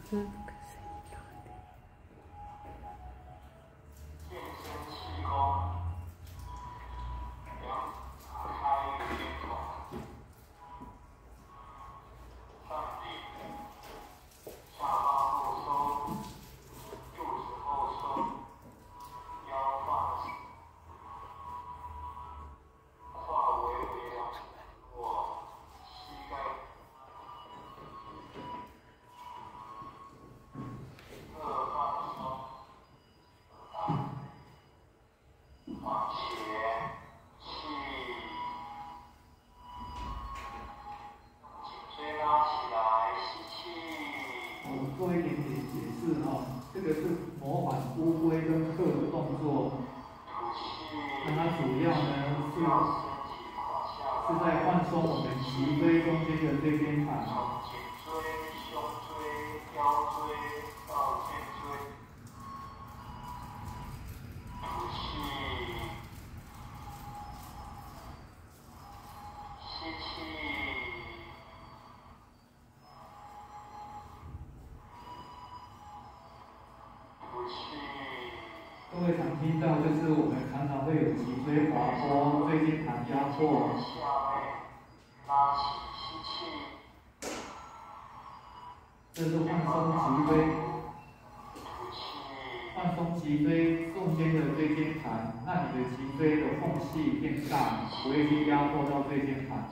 嗯。 做一点点解释哈，这个是模仿乌龟跟鹤的动作，那它主要呢是在放松我们脊椎中间的椎间盘。各位常听到，就是我们常常会有脊椎滑脱、椎间盘压迫。这是放松脊椎，放松脊椎中间的椎间盘，让你的脊椎的缝隙变大，不会去压迫到椎间盘。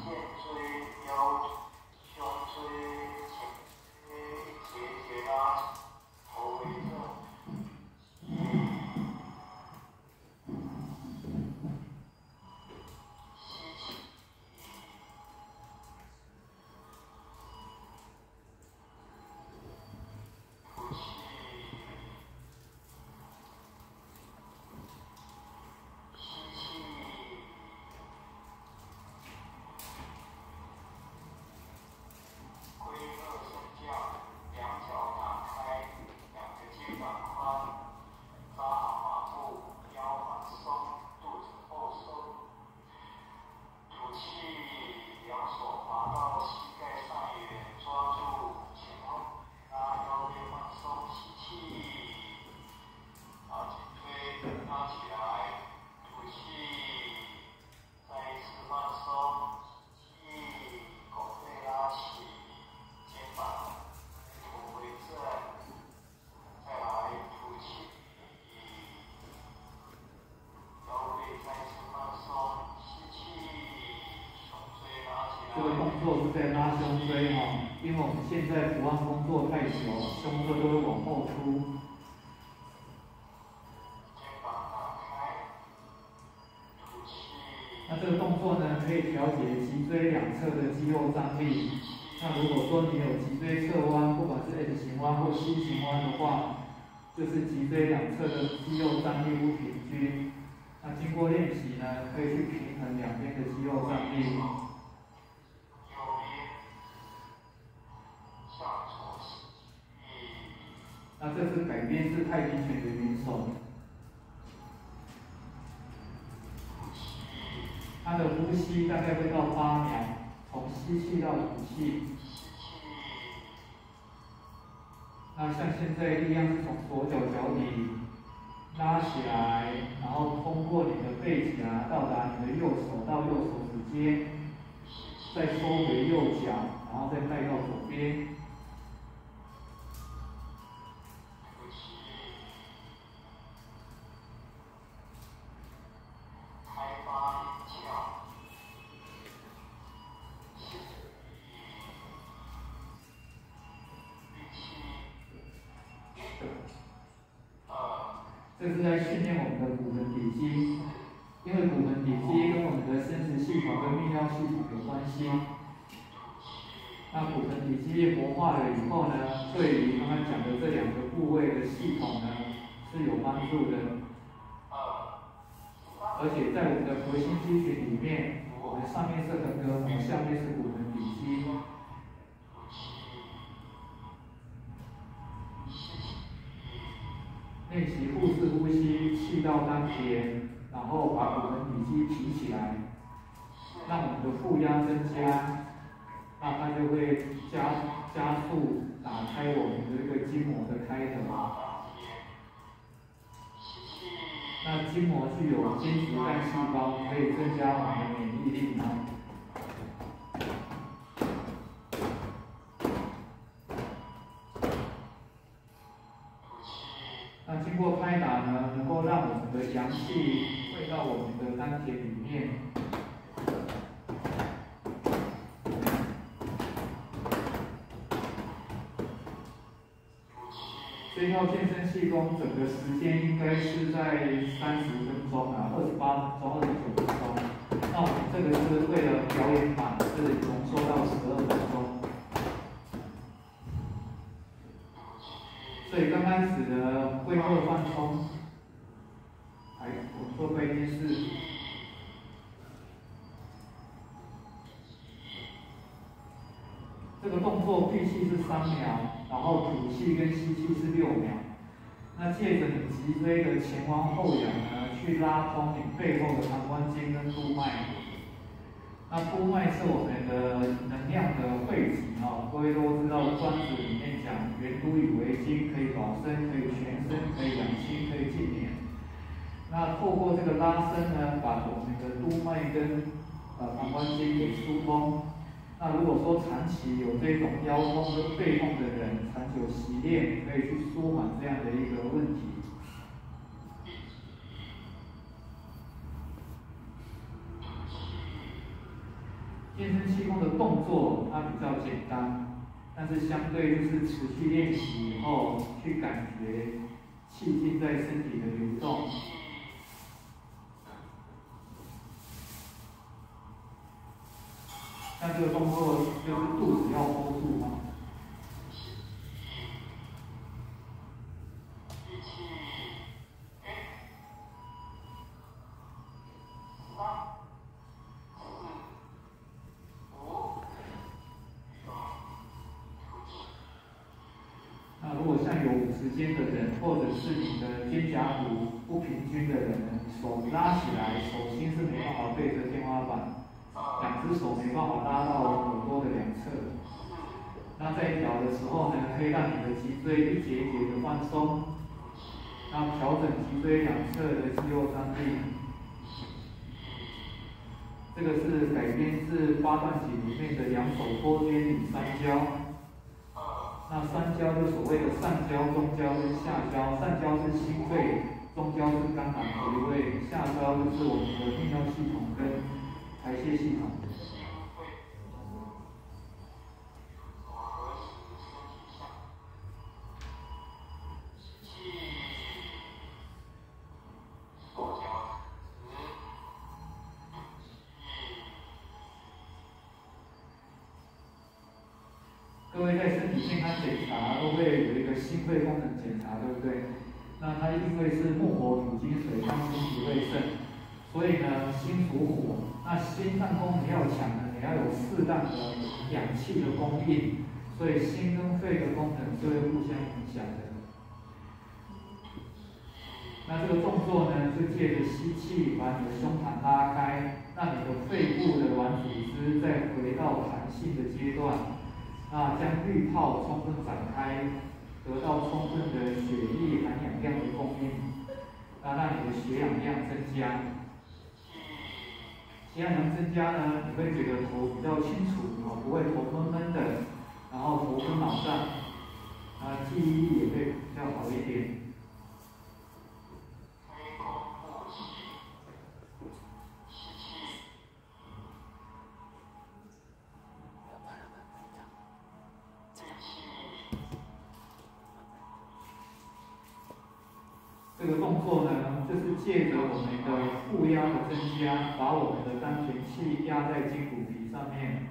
这个动作是在拉胸椎哈，因为我们现在伏案工作太久，胸椎都会往后凸。那这个动作呢，可以调节脊椎两侧的肌肉张力。那如果说你有脊椎侧弯，不管是 S 型弯或 C 型弯的话，就是脊椎两侧的肌肉张力不平均。那经过练习呢，可以去平衡两边的肌肉张力。那这是改编自太极拳的云手，它的呼吸大概会到8秒，从吸气到吐气。那像现在一样是从左脚脚底拉起来，然后通过你的背夹到达你的右手到右手指尖，再收回右脚，然后再带到左边。这是在训练我们的骨盆底肌，因为骨盆底肌跟我们的生殖系统跟泌尿系统有关系。那骨盆底肌活化了以后呢，对于刚刚讲的这两个部位的系统呢是有帮助的。而且在我们的核心肌群里面，我们上面是横膈膜，下面是骨盆底肌。练习腹式呼吸，气到丹田，然后把骨盆底肌提起来，让我们的负压增加， 那它就会加速打开我们的这个筋膜的开合。那筋膜具有间质干细胞，可以增加我们的免疫力呢。那经过拍打呢，能够让我们的阳气汇到我们的丹田里面。这套健身气功整个时间应该是在30分钟啊，28分钟、29分钟。那我们这个是为了表演版，是浓缩到12分钟。所以刚开始的会后放松，我做过一件事。这个动作闭气是3秒，然后吐气跟吸气是6秒。那借着你脊椎的前弯后仰呢，去拉通你背后的膀胱经跟督脉。那督脉是我们的能量的汇集啊，各位都知道《庄子》里面讲“元督以为经”，可以保身，可以全身，可以养心，可以静眠。那透过这个拉伸呢，把我们的督脉跟膀胱经给疏通。那如果说长期有这种腰痛跟背痛的人，长久习练，可以去舒缓这样的一个问题。健身气功的动作它比较简单，但是相对就是持续练习以后，去感觉气劲在身体的流动。像这个动作就是肚子要 hold 住嘛。那如果像有时间的人，或者是你的肩胛骨不平均的人，手拉起来，手心是没办法对着天花板。2只手没办法拉到耳朵的2侧，那在调的时候呢，可以让你的脊椎一节一节的放松，那调整脊椎2侧的肌肉张力。这个是改编自8段锦里面的2手托肩与3交。那3交就所谓的上交、中交跟下交，上交是心肺，中交是肝胆脾胃，下交就是我们的泌尿系统跟排泄系统。各位在身体健康检查都会有一个心肺功能检查，对不对？那它因为是木火土金水康心脾胃肾，所以呢，心属火，那心脏功能要强呢，你要有适当的氧气的供应，所以心跟肺的功能就会互相影响的。那这个动作呢，是借着吸气把你的胸膛拉开，让你的肺部的软组织再回到弹性的阶段。那将滤泡充分展开，得到充分的血液含氧量的供应，那让你的血氧量增加。血氧量增加呢，你会觉得头比较清楚，不会头闷闷的，然后头昏脑胀，记忆力也会比较好一点。这个动作呢，就是借着我们的负压的增加，把我们的丹田气压在筋骨皮上面。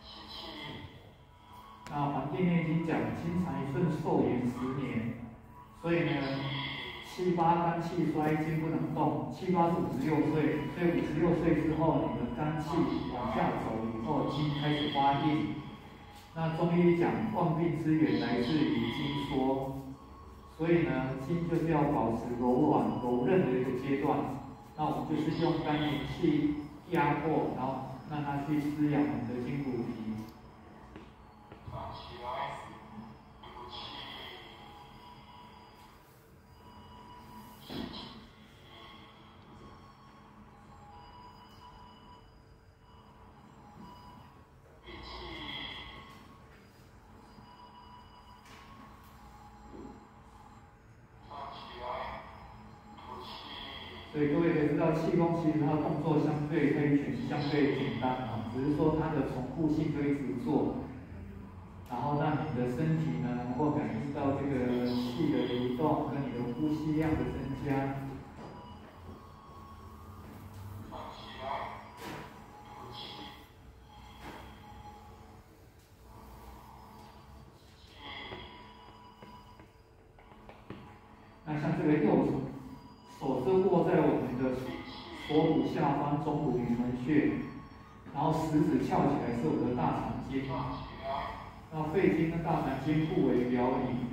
那《黄帝内经》讲“筋长一寸，寿延10年”，所以呢，7、8肝气衰，筋不能动。7、8是56岁，所以56岁之后，你的肝气往下走以后，筋开始发硬。那中医讲，万病之源来自于筋缩。所以呢，筋就是要保持柔软、柔韧的一个阶段。那我们就是用丹田气压迫，然后让它去滋养我们的筋骨皮。 所以各位可以知道，气功其实它的动作相对可以选相对简单啊，只是说它的重复性可以一直做，然后让你的身体呢能够感应到这个气的流动跟你的呼吸量的增加。那像这个右手是握在我们的锁骨下方中骨灵门穴，然后食指翘起来是我们的大肠经，然后肺经跟大肠经互为表里。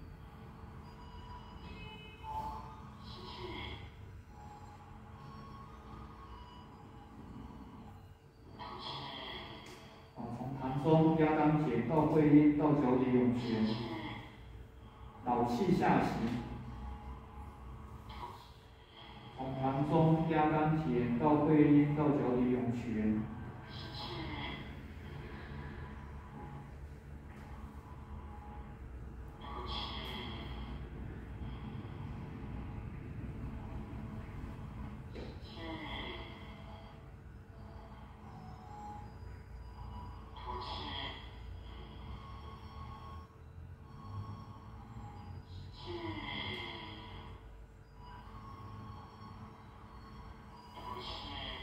从膻中压肛结到会阴到脚底涌泉，导气下行。从膻中压肛结到会阴到脚底涌泉。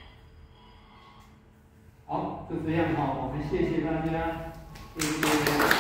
好，就这样哈，我们谢谢大家，谢谢。